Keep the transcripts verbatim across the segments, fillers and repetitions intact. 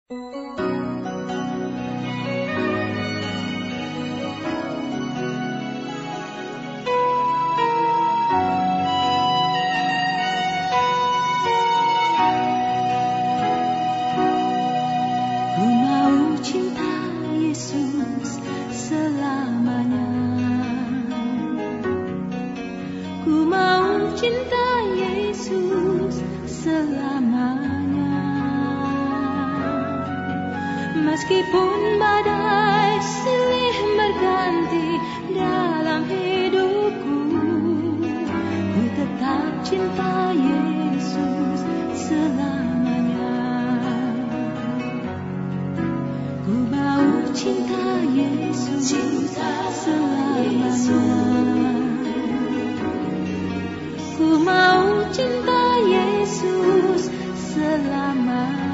Meskipun badai silih berganti dalam hidupku, ku tetap cinta Yesus selamanya. Ku mau cinta Yesus selamanya. Ku mau cinta Yesus selamanya.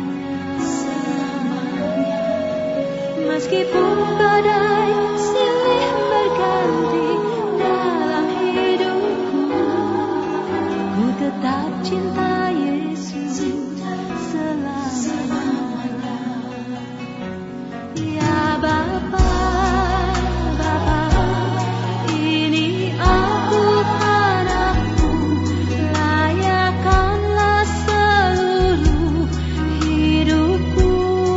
Meskipun badai silih berganti dalam hidupku, ku tetap cinta Yesus selamanya. Ya Bapa, Bapa, ini aku anakmu, layakkanlah seluruh hidupku.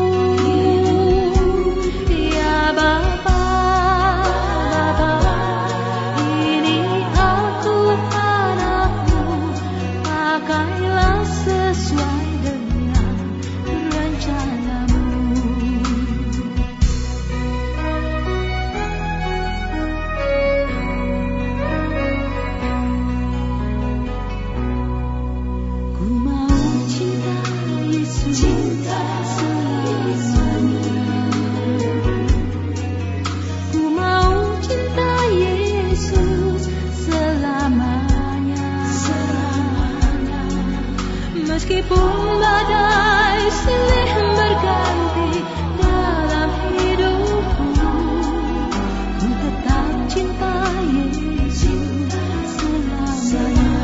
Meskipun badai silih berganti dalam hidupku, ku tetap cinta Yesus selamanya.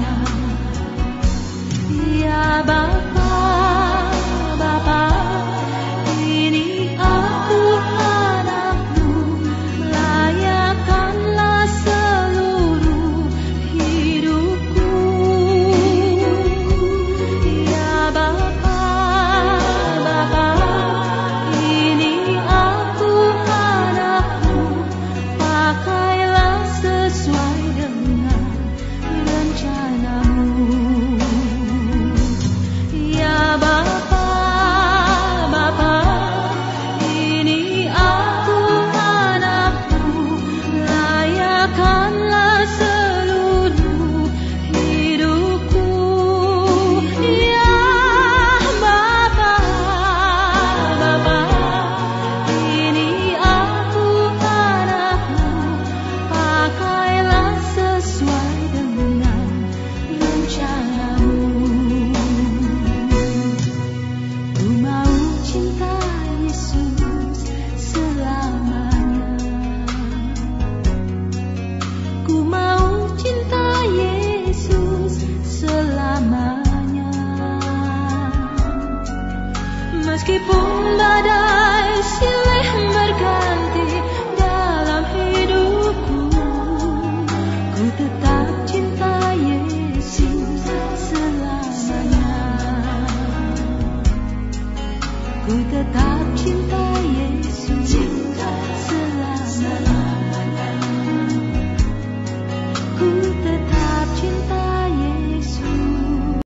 Ya Bapa, Bapa, ini aku anakmu, layakkanlah seluruh hidupku. Meskipun badai silih berganti dalam hidupku, ku tetap cinta Yesus selamanya. Ku tetap cinta Yesus.